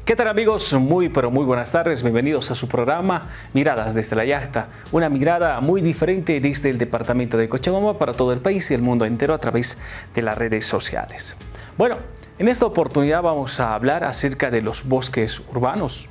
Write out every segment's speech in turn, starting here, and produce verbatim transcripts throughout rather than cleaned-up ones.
¿Qué tal amigos? Muy pero muy buenas tardes, bienvenidos a su programa Miradas desde la Yacta, una mirada muy diferente desde el departamento de Cochabamba para todo el país y el mundo entero a través de las redes sociales. Bueno, en esta oportunidad vamos a hablar acerca de los bosques urbanos,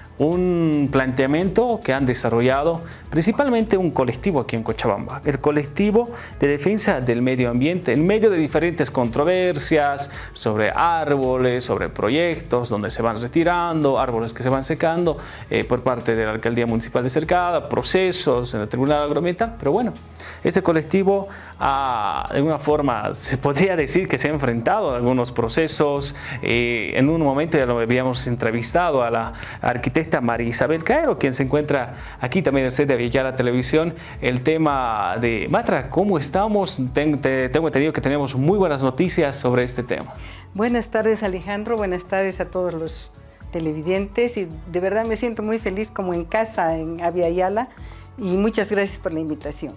un planteamiento que han desarrollado principalmente un colectivo aquí en Cochabamba, el colectivo de defensa del medio ambiente, en medio de diferentes controversias sobre árboles, sobre proyectos donde se van retirando, árboles que se van secando eh, por parte de la Alcaldía Municipal de Cercada, procesos en el Tribunal Agroambiental, pero bueno, este colectivo ha, de alguna forma se podría decir que se ha enfrentado a algunos procesos. Eh, en un momento ya lo habíamos entrevistado a la arquitecta María Isabel Caero, quien se encuentra aquí también en el set de Aviala Televisión. El tema de Matra, ¿cómo estamos? Ten, te, tengo entendido que tenemos muy buenas noticias sobre este tema. Buenas tardes, Alejandro, buenas tardes a todos los televidentes y de verdad me siento muy feliz como en casa en Aviala y muchas gracias por la invitación.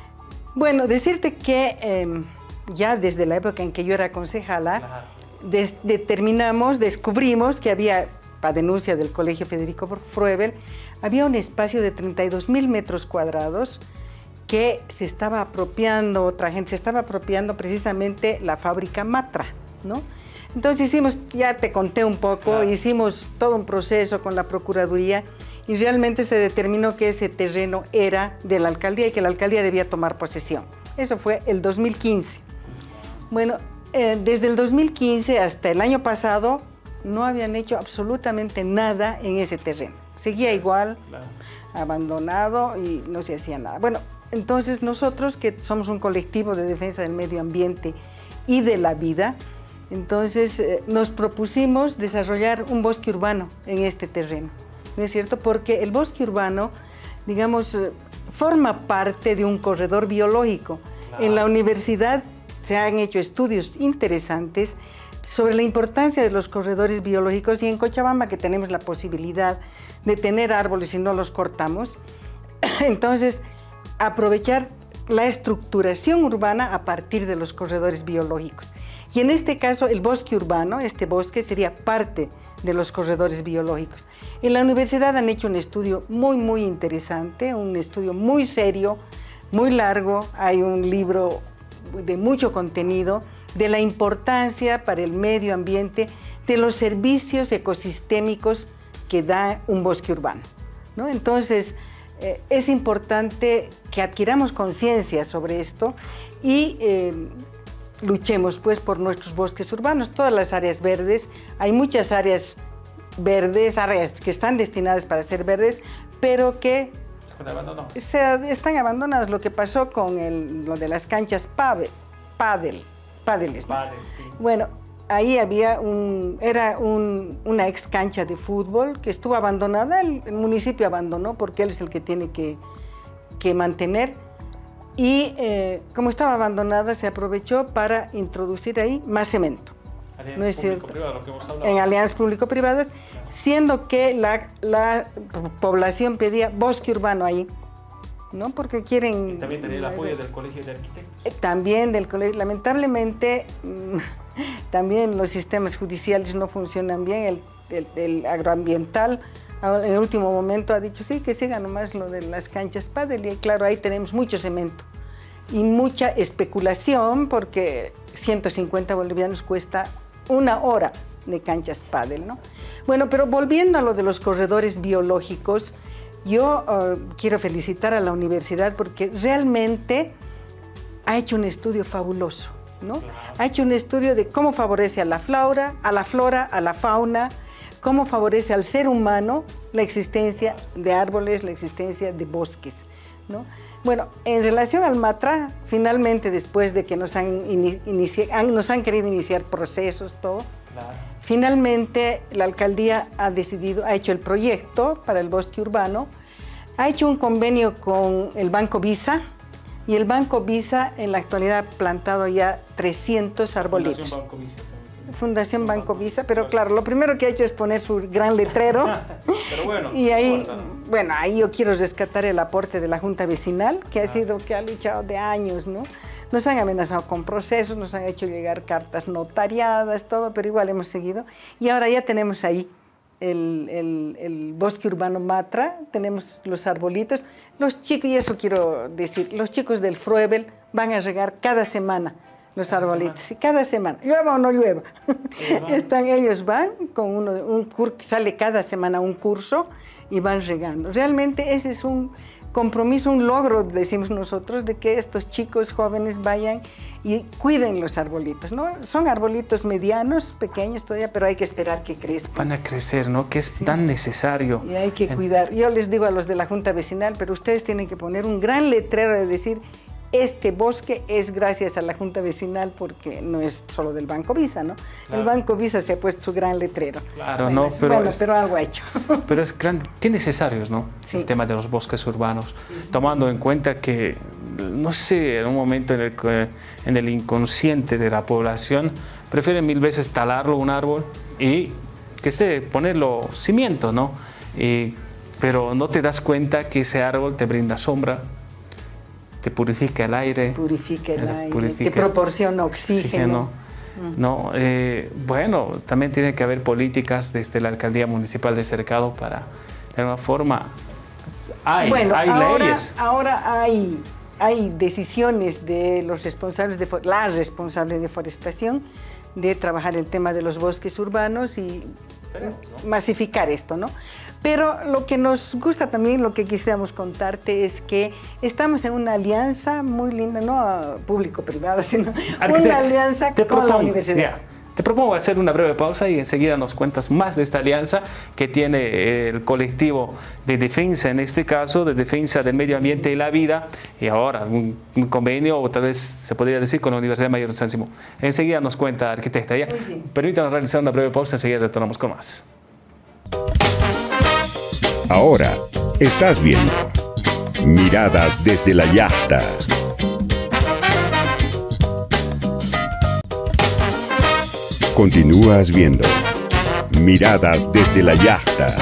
Bueno, decirte que eh, ya desde la época en que yo era concejala, des, determinamos, descubrimos que había, a denuncia del Colegio Federico Froebel, había un espacio de treinta y dos mil metros cuadrados que se estaba apropiando, otra gente se estaba apropiando precisamente la fábrica Matra, ¿no? Entonces hicimos, ya te conté un poco, claro. Hicimos todo un proceso con la Procuraduría y realmente se determinó que ese terreno era de la alcaldía y que la alcaldía debía tomar posesión. Eso fue el dos mil quince. Bueno, eh, desde el dos mil quince hasta el año pasado no habían hecho absolutamente nada en ese terreno. Seguía igual, claro, abandonado y no se hacía nada. Bueno, entonces nosotros que somos un colectivo de defensa del medio ambiente y de la vida, entonces eh, nos propusimos desarrollar un bosque urbano en este terreno, ¿no es cierto? Porque el bosque urbano, digamos, eh, forma parte de un corredor biológico. Claro. En la universidad se han hecho estudios interesantes sobre la importancia de los corredores biológicos y en Cochabamba que tenemos la posibilidad de tener árboles y no los cortamos, entonces aprovechar la estructuración urbana a partir de los corredores biológicos. Y en este caso el bosque urbano, este bosque sería parte de los corredores biológicos. En la universidad han hecho un estudio muy muy interesante, un estudio muy serio, muy largo, hay un libro de mucho contenido de la importancia para el medio ambiente de los servicios ecosistémicos que da un bosque urbano, ¿no? Entonces, eh, es importante que adquiramos conciencia sobre esto y eh, luchemos pues por nuestros bosques urbanos, todas las áreas verdes. Hay muchas áreas verdes, áreas que están destinadas para ser verdes, pero que se, están abandonadas. Lo que pasó con el, lo de las canchas pádel, pádel, Pádeles, ¿no? Padel, sí. Bueno, ahí había un, era un, una ex cancha de fútbol que estuvo abandonada, el, el municipio abandonó porque él es el que tiene que, que mantener y eh, como estaba abandonada se aprovechó para introducir ahí más cemento. Alianza ¿No es cierto? Público-privada, lo que hemos hablado. En alianzas público-privadas, claro, siendo que la, la población pedía bosque urbano ahí, ¿no? Porque quieren... Y también tenía el apoyo del Colegio de Arquitectos. También del colegio. Lamentablemente, también los sistemas judiciales no funcionan bien. El, el, el agroambiental, en el último momento, ha dicho, sí, que siga nomás lo de las canchas pádel. Y claro, ahí tenemos mucho cemento y mucha especulación, porque ciento cincuenta bolivianos cuesta una hora de canchas pádel, ¿no? Bueno, pero volviendo a lo de los corredores biológicos, yo uh, quiero felicitar a la universidad porque realmente ha hecho un estudio fabuloso, ¿no? Claro. Ha hecho un estudio de cómo favorece a la flora, a la flora, a la fauna, cómo favorece al ser humano la existencia de árboles, la existencia de bosques, ¿no? Bueno, en relación al Matra, finalmente después de que nos han, inici han, nos han querido iniciar procesos, todo, claro, finalmente la alcaldía ha decidido, ha hecho el proyecto para el bosque urbano, ha hecho un convenio con el Banco Visa y el Banco Visa en la actualidad ha plantado ya trescientos arbolitos. Fundación Banco Visa. Fundación Banco Visa, pero claro, lo primero que ha hecho es poner su gran letrero. Pero bueno, y ahí, importa, ¿no? Bueno, ahí yo quiero rescatar el aporte de la Junta Vecinal, que ha sido, que ha luchado de años, ¿no? Nos han amenazado con procesos, nos han hecho llegar cartas notariadas, todo, pero igual hemos seguido. Y ahora ya tenemos ahí el, el, el bosque urbano Matra, tenemos los arbolitos. Los chicos, y eso quiero decir, los chicos del Fruebel van a regar cada semana los cada arbolitos, semana. Sí, cada semana, llueva o no llueva. Están, ellos van con uno, un curso, sale cada semana un curso y van regando. Realmente ese es un compromiso, un logro, decimos nosotros, de que estos chicos jóvenes vayan y cuiden los arbolitos, ¿no? Son arbolitos medianos, pequeños todavía, pero hay que esperar que crezcan. Van a crecer, ¿no? Que es sí. tan necesario. Y hay que cuidar. Yo les digo a los de la Junta Vecinal, pero ustedes tienen que poner un gran letrero de decir, este bosque es gracias a la Junta Vecinal, porque no es solo del Banco Visa, ¿no? Claro. El Banco Visa se ha puesto su gran letrero. Claro, bueno, no, es, pero, bueno, es, pero algo ha hecho. Pero es grande, qué necesarios, ¿no? Sí. El tema de los bosques urbanos, sí. tomando en cuenta que, no sé, en un momento en el, en el inconsciente de la población, prefieren mil veces talarlo un árbol y que se ponerlo cimiento, ¿no? Y, pero no te das cuenta que ese árbol te brinda sombra, te purifica el aire, purifica el aire, purifica te proporciona oxígeno. oxígeno uh-huh. no, eh, bueno, también tiene que haber políticas desde la Alcaldía Municipal de Cercado para, de alguna forma, hay, bueno, hay ahora, leyes. Ahora hay, hay decisiones de los responsables, de la responsable de forestación, de trabajar el tema de los bosques urbanos y Pero, ¿no? masificar esto, ¿no? Pero lo que nos gusta también, lo que quisiéramos contarte es que estamos en una alianza muy linda, no público-privada, sino Arquitect, una alianza con propongo, la universidad. Yeah. Te propongo hacer una breve pausa y enseguida nos cuentas más de esta alianza que tiene el colectivo de defensa, en este caso, de defensa del medio ambiente y la vida, y ahora un, un convenio, o tal vez se podría decir, con la Universidad Mayor de San Simón. Enseguida nos cuenta, arquitecta. ¿Ya? Permítanos realizar una breve pausa, enseguida retornamos con más. Ahora estás viendo Miradas desde la Yachta. Continúas viendo Miradas desde la Yachta.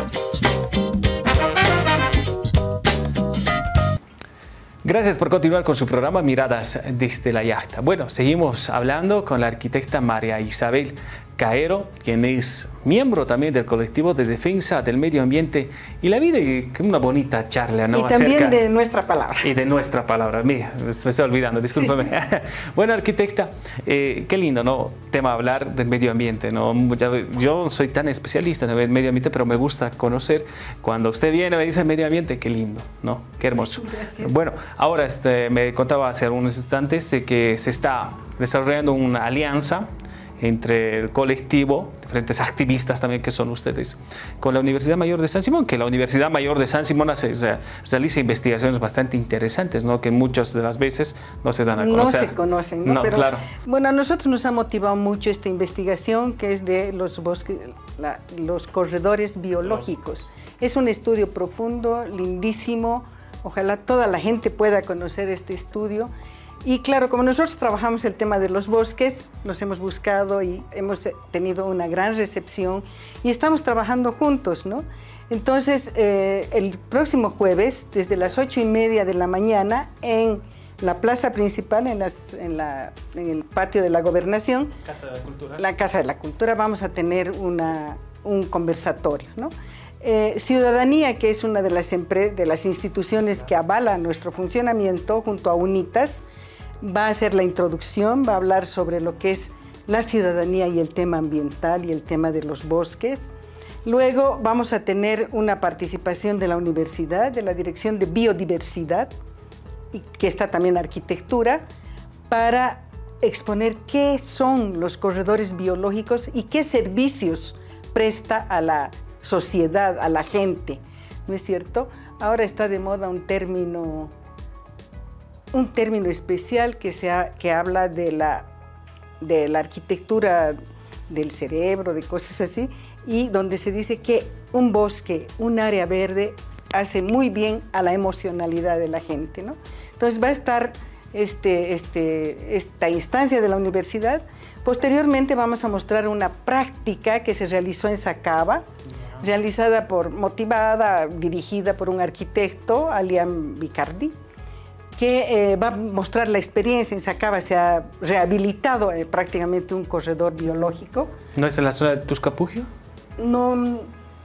Gracias por continuar con su programa Miradas desde la Yachta. Bueno, seguimos hablando con la arquitecta María Isabel Caero, quien es miembro también del colectivo de defensa del medio ambiente y la vida, y una bonita charla, ¿no? Y también Acerca, de nuestra palabra. Y de nuestra palabra. Mira, me estoy olvidando, discúlpame. Sí. Bueno, arquitecta, eh, qué lindo, ¿no? Tema hablar del medio ambiente, ¿no? Yo soy tan especialista en el medio ambiente, pero me gusta conocer. Cuando usted viene y me dice medio ambiente, qué lindo, ¿no? Qué hermoso. Gracias. Bueno, ahora este, me contaba hace algunos instantes de que se está desarrollando una alianza entre el colectivo, diferentes activistas también que son ustedes, con la Universidad Mayor de San Simón, que la Universidad Mayor de San Simón hace, o sea, realiza investigaciones bastante interesantes, ¿no? Que muchas de las veces no se dan a conocer. No se conocen, ¿no? No, Pero, claro. Bueno, a nosotros nos ha motivado mucho esta investigación, que es de los bosques, la, los corredores biológicos. Es un estudio profundo, lindísimo, ojalá toda la gente pueda conocer este estudio. Y claro, como nosotros trabajamos el tema de los bosques, los hemos buscado y hemos tenido una gran recepción y estamos trabajando juntos, ¿no? Entonces, eh, el próximo jueves, desde las ocho y media de la mañana, en la plaza principal, en, las, en, la, en el patio de la Gobernación, Casa de la Cultura, la Casa de la Cultura, vamos a tener una, un conversatorio, ¿no? Eh, Ciudadanía, que es una de las, de las instituciones que avala nuestro funcionamiento, junto a UNITAS, va a hacer la introducción, va a hablar sobre lo que es la ciudadanía y el tema ambiental y el tema de los bosques. Luego vamos a tener una participación de la universidad, de la Dirección de Biodiversidad, y que está también arquitectura, para exponer qué son los corredores biológicos y qué servicios presta a la sociedad, a la gente, ¿no es cierto? Ahora está de moda un término... un término especial que, se ha, que habla de la, de la arquitectura del cerebro, de cosas así, y donde se dice que un bosque, un área verde, hace muy bien a la emocionalidad de la gente, ¿no? Entonces va a estar este, este, esta instancia de la universidad. Posteriormente vamos a mostrar una práctica que se realizó en Sacaba, realizada por, motivada, dirigida por un arquitecto, Alian Vicardi, que eh, va a mostrar la experiencia. En Sacaba se ha rehabilitado eh, prácticamente un corredor biológico. ¿No es en la zona de Tuscapugio? No,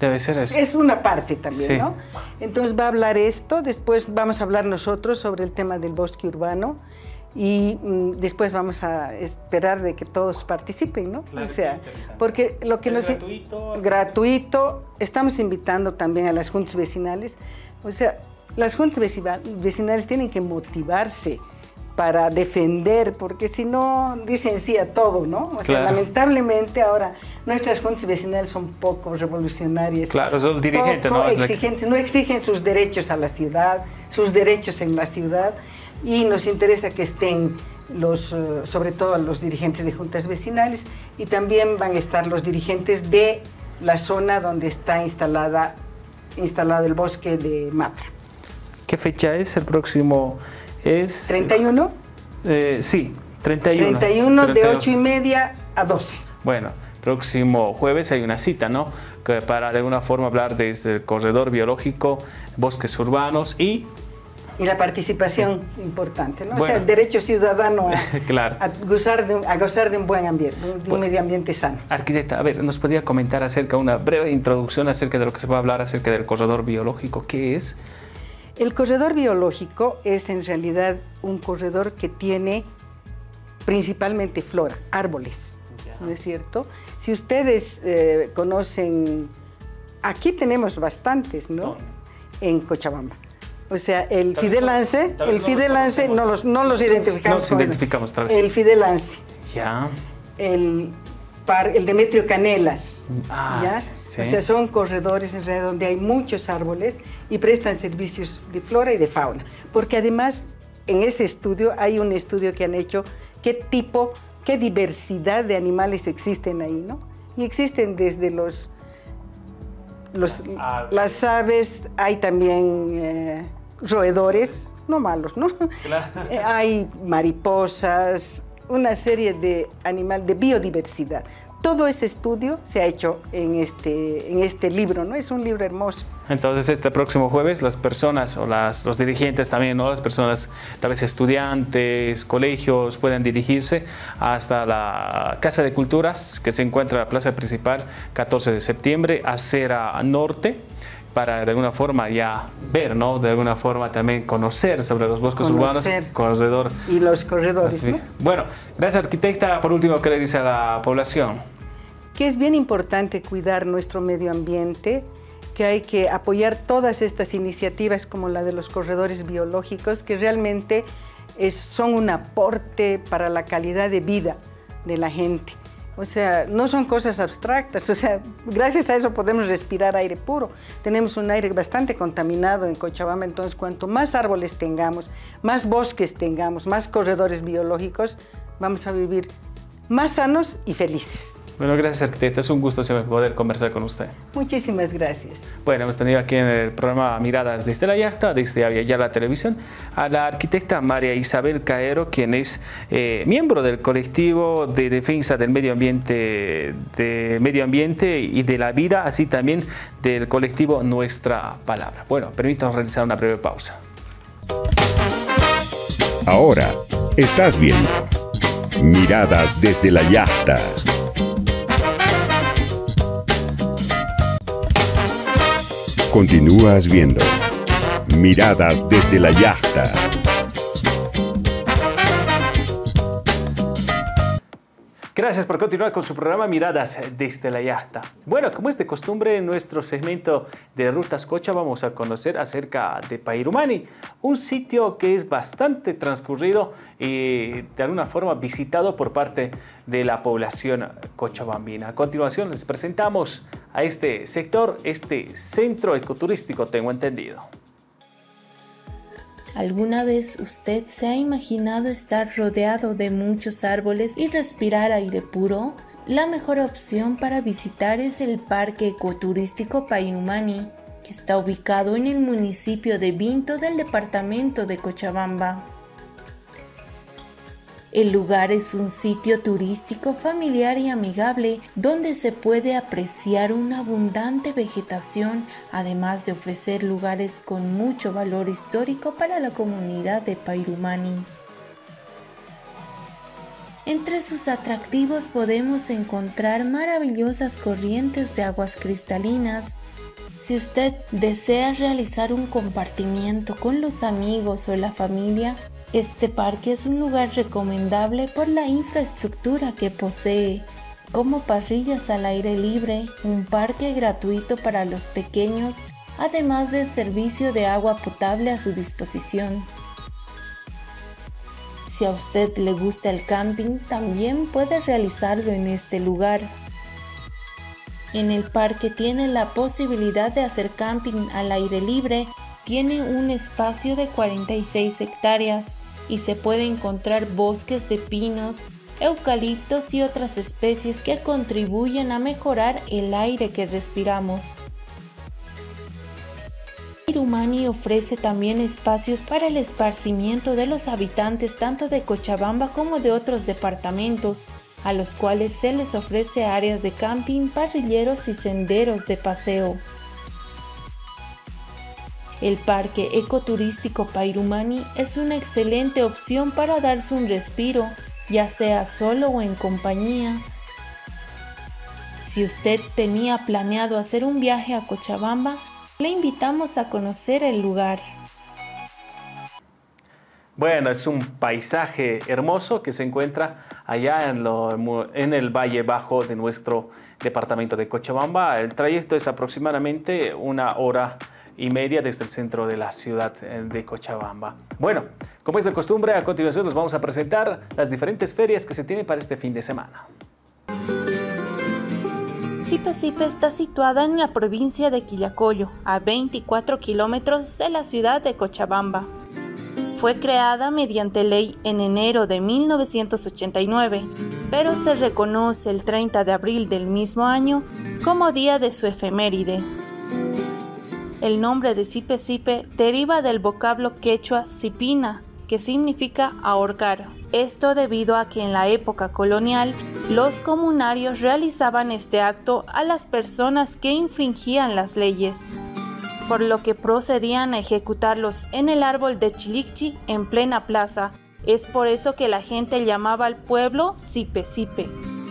Debe ser eso. Es una parte también, sí. ¿no? Entonces va a hablar esto, después vamos a hablar nosotros sobre el tema del bosque urbano y mm, después vamos a esperar de que todos participen, ¿no? Claro, o sea, interesante. porque lo que ¿Es nos... gratuito? Gratuito. Estamos invitando también a las juntas vecinales. O sea, las juntas vecinales tienen que motivarse para defender, porque si no, dicen sí a todo, ¿no? O sea, claro. lamentablemente ahora nuestras juntas vecinales son poco revolucionarias. Claro, son dirigentes, poco ¿no? exigentes, no exigen sus derechos a la ciudad, sus derechos en la ciudad, y nos interesa que estén los, uh, sobre todo los dirigentes de juntas vecinales, y también van a estar los dirigentes de la zona donde está instalada, instalado el bosque de Matra. ¿Qué fecha es el próximo? Es, ¿treinta y uno? Eh, sí, treinta y uno. treinta y uno treinta y uno. de ocho y media a doce. Bueno, próximo jueves hay una cita, ¿no? Que para de alguna forma hablar desde el corredor biológico, bosques urbanos y... Y la participación importante, ¿no? Bueno. O sea, el derecho ciudadano a, claro. a, gozar de, a gozar de un buen ambiente, de un Bueno, medio ambiente sano. Arquitecta, a ver, ¿nos podría comentar acerca, una breve introducción acerca de lo que se va a hablar acerca del corredor biológico? ¿Qué es? El corredor biológico es en realidad un corredor que tiene principalmente flora, árboles, ¿no es cierto? Si ustedes eh, conocen, aquí tenemos bastantes, ¿no? ¿Dónde? En Cochabamba. O sea, el Tal vez fidelance, no- tal vez el no los fidelance, conocemos. no los, no los identificamos. Nos con eso. identificamos, tal vez. El fidelance, Ya. el, par, el Demetrio Canelas, Ah, ¿ya? sí. O sea, son corredores en realidad donde hay muchos árboles y prestan servicios de flora y de fauna. Porque además, en ese estudio, hay un estudio que han hecho qué tipo, qué diversidad de animales existen ahí, ¿no? Y existen desde los... los Las aves. las aves, hay también eh, roedores, no malos, ¿no? Claro. Eh, hay mariposas, una serie de animales, de biodiversidad. Todo ese estudio se ha hecho en este, en este libro, ¿no? Es un libro hermoso. Entonces, este próximo jueves, las personas o las, los dirigentes también, ¿no? Las personas, tal vez estudiantes, colegios, pueden dirigirse hasta la Casa de Culturas, que se encuentra en la plaza principal, catorce de septiembre, acera norte, para de alguna forma ya ver, ¿no? De alguna forma también conocer sobre los bosques urbanos, Conocer. corredor. Y los corredores, Así. ¿no? Bueno, gracias, arquitecta. Por último, ¿qué le dice a la población? Que es bien importante cuidar nuestro medio ambiente, que hay que apoyar todas estas iniciativas como la de los corredores biológicos, que realmente es, son un aporte para la calidad de vida de la gente. O sea, no son cosas abstractas, o sea, gracias a eso podemos respirar aire puro. Tenemos un aire bastante contaminado en Cochabamba, entonces cuanto más árboles tengamos, más bosques tengamos, más corredores biológicos, vamos a vivir más sanos y felices. Bueno, gracias, arquitecta. Es un gusto siempre poder conversar con usted. Muchísimas gracias. Bueno, hemos tenido aquí en el programa Miradas desde la Yacta, desde Aviala Televisión, a la arquitecta María Isabel Caero, quien es eh, miembro del colectivo de defensa del medio ambiente, de medio ambiente y de la vida, así también del colectivo Nuestra Palabra. Bueno, permítanos realizar una breve pausa. Ahora estás viendo Miradas desde la Yacta. Continúas viendo Miradas desde la Yacta. Gracias por continuar con su programa Miradas desde la Yacta. Bueno, como es de costumbre, en nuestro segmento de Rutas Cocha vamos a conocer acerca de Pairumani, un sitio que es bastante transcurrido y de alguna forma visitado por parte de la población cochabambina. A continuación les presentamos a este sector, este centro ecoturístico, tengo entendido. ¿Alguna vez usted se ha imaginado estar rodeado de muchos árboles y respirar aire puro? La mejor opción para visitar es el Parque Ecoturístico Pairumani, que está ubicado en el municipio de Vinto del departamento de Cochabamba. El lugar es un sitio turístico familiar y amigable donde se puede apreciar una abundante vegetación, además de ofrecer lugares con mucho valor histórico para la comunidad de Pairumani. Entre sus atractivos podemos encontrar maravillosas corrientes de aguas cristalinas, Si usted desea realizar un compartimiento con los amigos o la familia, este parque es un lugar recomendable por la infraestructura que posee, como parrillas al aire libre, un parque gratuito para los pequeños, además del servicio de agua potable a su disposición. Si a usted le gusta el camping, también puede realizarlo en este lugar. En el parque tiene la posibilidad de hacer camping al aire libre, tiene un espacio de cuarenta y seis hectáreas y se puede encontrar bosques de pinos, eucaliptos y otras especies que contribuyen a mejorar el aire que respiramos. Pairumani ofrece también espacios para el esparcimiento de los habitantes tanto de Cochabamba como de otros departamentos, a los cuales se les ofrece áreas de camping, parrilleros y senderos de paseo. El Parque Ecoturístico Pairumani es una excelente opción para darse un respiro, ya sea solo o en compañía. Si usted tenía planeado hacer un viaje a Cochabamba, le invitamos a conocer el lugar. Bueno, es un paisaje hermoso que se encuentra allá en, lo, en el Valle Bajo de nuestro departamento de Cochabamba. El trayecto es aproximadamente una hora y media desde el centro de la ciudad de Cochabamba. Bueno, como es de costumbre, a continuación les vamos a presentar las diferentes ferias que se tienen para este fin de semana. Sipe Sipe está situada en la provincia de Quillacollo, a veinticuatro kilómetros de la ciudad de Cochabamba. Fue creada mediante ley en enero de mil novecientos ochenta y nueve, pero se reconoce el treinta de abril del mismo año como día de su efeméride. El nombre de Sipe Sipe deriva del vocablo quechua sipina, que significa ahorcar. Esto debido a que en la época colonial los comunarios realizaban este acto a las personas que infringían las leyes, por lo que procedían a ejecutarlos en el árbol de Chilicchi en plena plaza. Es por eso que la gente llamaba al pueblo Sipe Sipe.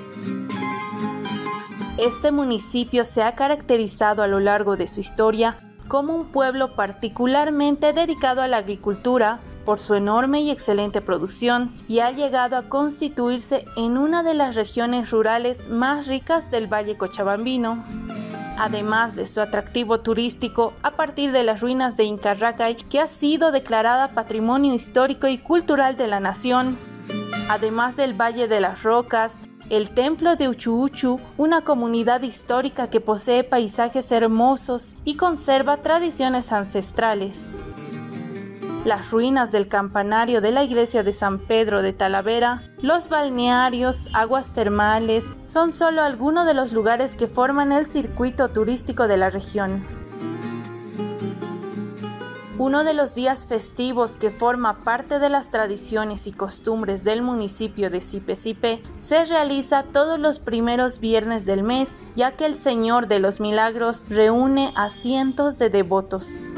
Este municipio se ha caracterizado a lo largo de su historia como un pueblo particularmente dedicado a la agricultura por su enorme y excelente producción, y ha llegado a constituirse en una de las regiones rurales más ricas del Valle Cochabambino. Además de su atractivo turístico a partir de las ruinas de Incarracay, que ha sido declarada Patrimonio Histórico y Cultural de la Nación, además del Valle de las Rocas, el Templo de Uchu Uchu, una comunidad histórica que posee paisajes hermosos y conserva tradiciones ancestrales. Las ruinas del campanario de la iglesia de San Pedro de Talavera, los balnearios, aguas termales, son solo algunos de los lugares que forman el circuito turístico de la región. Uno de los días festivos que forma parte de las tradiciones y costumbres del municipio de Sipe Sipe se realiza todos los primeros viernes del mes, ya que el Señor de los Milagros reúne a cientos de devotos.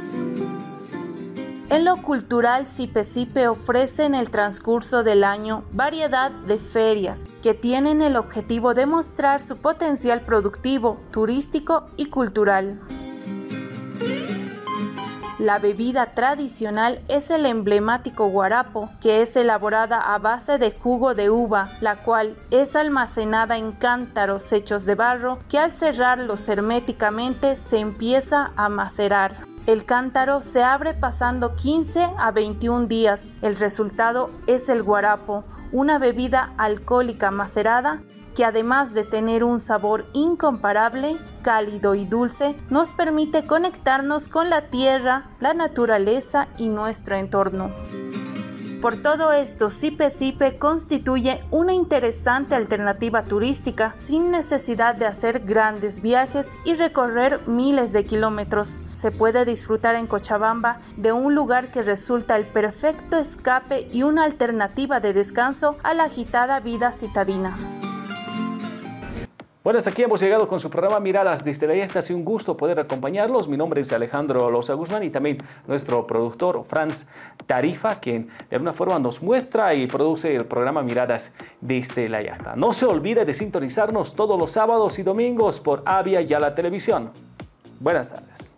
En lo cultural, Sipe Sipe ofrece en el transcurso del año variedad de ferias que tienen el objetivo de mostrar su potencial productivo, turístico y cultural. La bebida tradicional es el emblemático guarapo, que es elaborada a base de jugo de uva, la cual es almacenada en cántaros hechos de barro que al cerrarlos herméticamente se empieza a macerar. El cántaro se abre pasando quince a veintiún días. El resultado es el guarapo, una bebida alcohólica macerada que además de tener un sabor incomparable, cálido y dulce, nos permite conectarnos con la tierra, la naturaleza y nuestro entorno. Por todo esto, Sipe Sipe constituye una interesante alternativa turística sin necesidad de hacer grandes viajes y recorrer miles de kilómetros. Se puede disfrutar en Cochabamba de un lugar que resulta el perfecto escape y una alternativa de descanso a la agitada vida citadina. Bueno, hasta aquí hemos llegado con su programa Miradas desde la Yacta. Ha sido un gusto poder acompañarlos. Mi nombre es Alejandro Loza Guzmán y también nuestro productor Franz Tarifa, quien de alguna forma nos muestra y produce el programa Miradas desde la Yacta. No se olvide de sintonizarnos todos los sábados y domingos por Avia Yala Televisión. Buenas tardes.